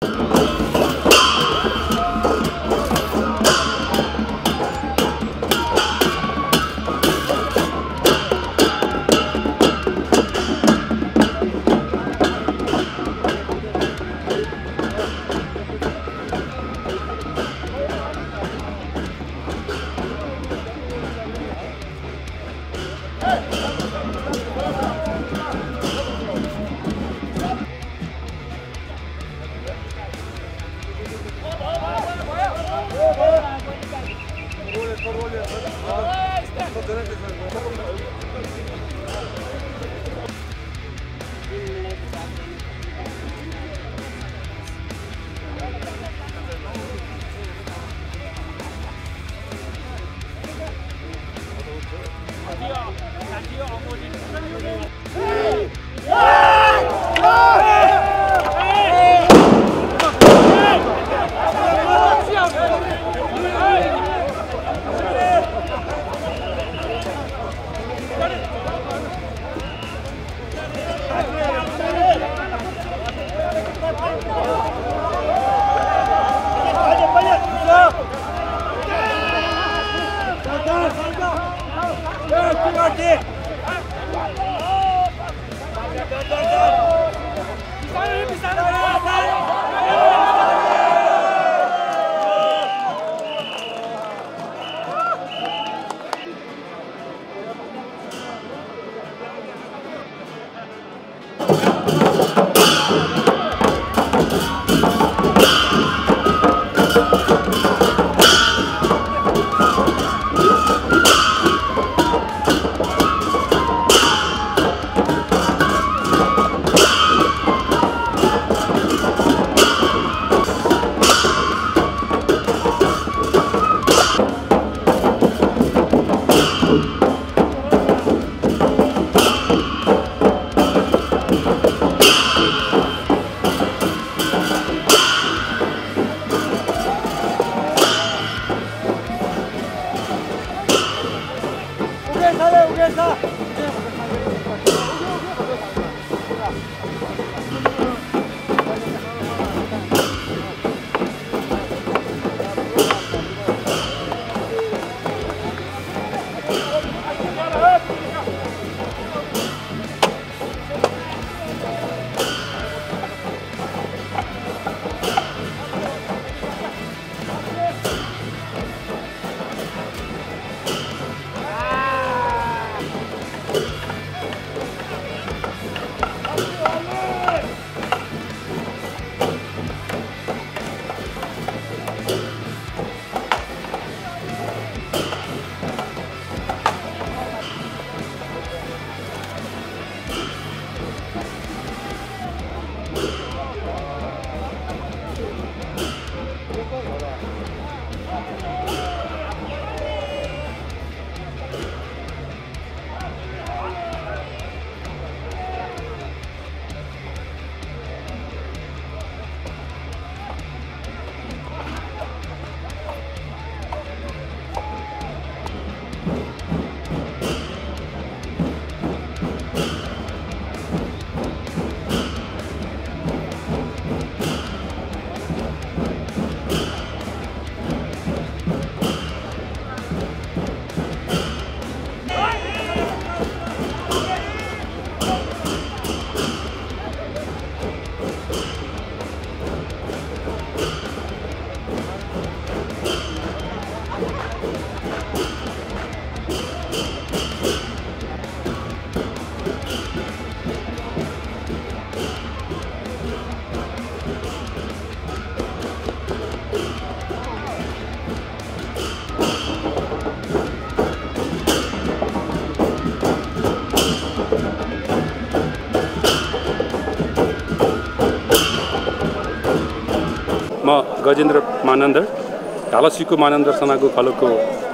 म गजेन्द्र मानन्दर ढालसीको मानन्दर सेनाको खलको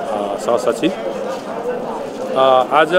सहसचिव। आज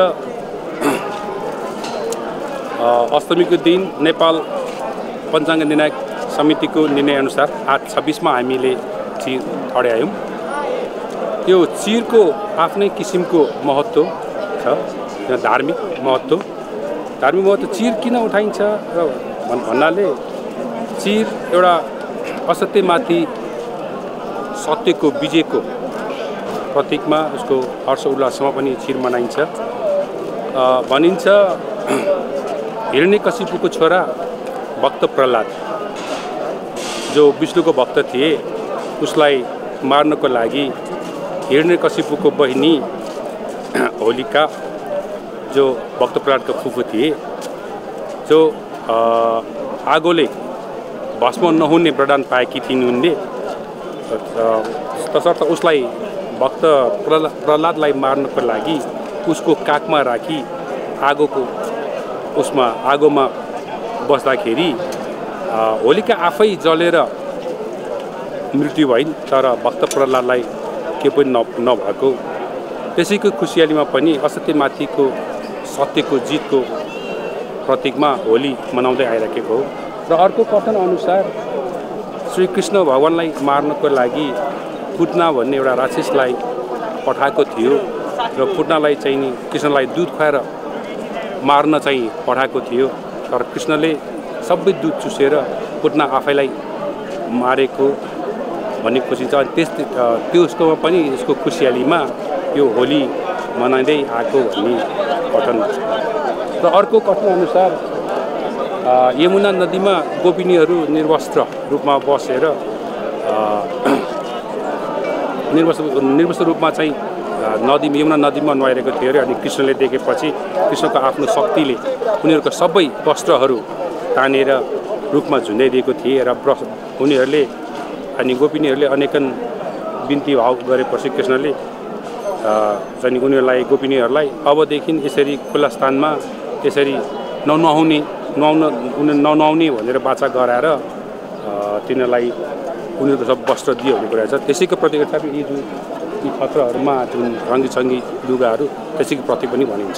अष्टमीको दिन नेपाल पञ्चाङ्ग निर्णायक समितिको निर्णय अनुसार आज 26 मा हामीले चिर ठड्यायौं। त्यो चिरको आफ्नै किसिमको महत्त्व छ, धार्मिक महत्त्व। चिर किन उठाइन्छ र भन्नाले चिर एउटा असत्यमाथि सत्यको विजयको प्रतीकमा उसको हर्ष उल्लासमा पनि चिर मनाइन्छ। भनिन्छ हिरण्यकशिपुको छोरा भक्त प्रहलाद जो विष्णुको भक्त थिए, उसलाई मार्नको लागि हिरण्यकशिपुको बहिनी होलिका जो भक्त प्रहलादको फुफू थिए, जो आगोले भस्म नहुने वरदान पाएकी थिइन् उनले, तसर्थ उसलाई भक्त प्रहलादलाई मार्नको लागि उसको काखमा राखी आगोमा बस्दाखेरि होलिका आफै जलेर मृत्यु भइन्, तर भक्त प्रहलादलाई के पनि नभएको। त्यसैको खुसियालीमा पनि असत्यमाथिको सत्यको जितको प्रतीकमा होली मनाउँदै आइराखेको हो। र अर्को कथन अनुसार श्री कृष्ण भगवानलाई मार्नको लागि पुतना भन्ने एउटा राक्षसलाई पठाएको थियो र पुतनालाई चाहिँ नि कृष्णलाई दुध खुवाएर मार्न चाहिँ पठाएको थियो, तर कृष्णले सबै दुध चुसेर पुतना आफैलाई मारेको भन्ने खोजिन्छ। अनि त्यसकोमा पनि यसको खुसियालीमा यो होली मनाइँदै आएको भन्ने कथन छ। र अर्को कथन अनुसार यमुना नदीमा गोपिनीहरू निर्वस्त्र रूपमा बसेर निर्वस्त्र रूपमा चाहिँ यमुना नदीमा नुहाइरहेको थियो अरे। अनि कृष्णले देखेपछि कृष्णको आफ्नो शक्तिले उनीहरूको सबै वस्त्रहरू तानेर रूपमा झुन्डाइदिएको थिए र उनीहरूले अनि गोपिनीहरूले अनेकन बिन्ती भाव गरेपछि कृष्णले चाहिँ गोपिनीहरूलाई अबदेखि यसरी खुल्ला स्थानमा यसरी ननुहाउने भनेर बाचा गराएर तिनीहरूलाई उनीहरूको सब वस्त्र दियो भन्ने कुरा छ। त्यसैको प्रतीक यी जुन यी पत्रहरूमा जुन रङ्गी लुगाहरू त्यसैको प्रतीक पनि भनिन्छ।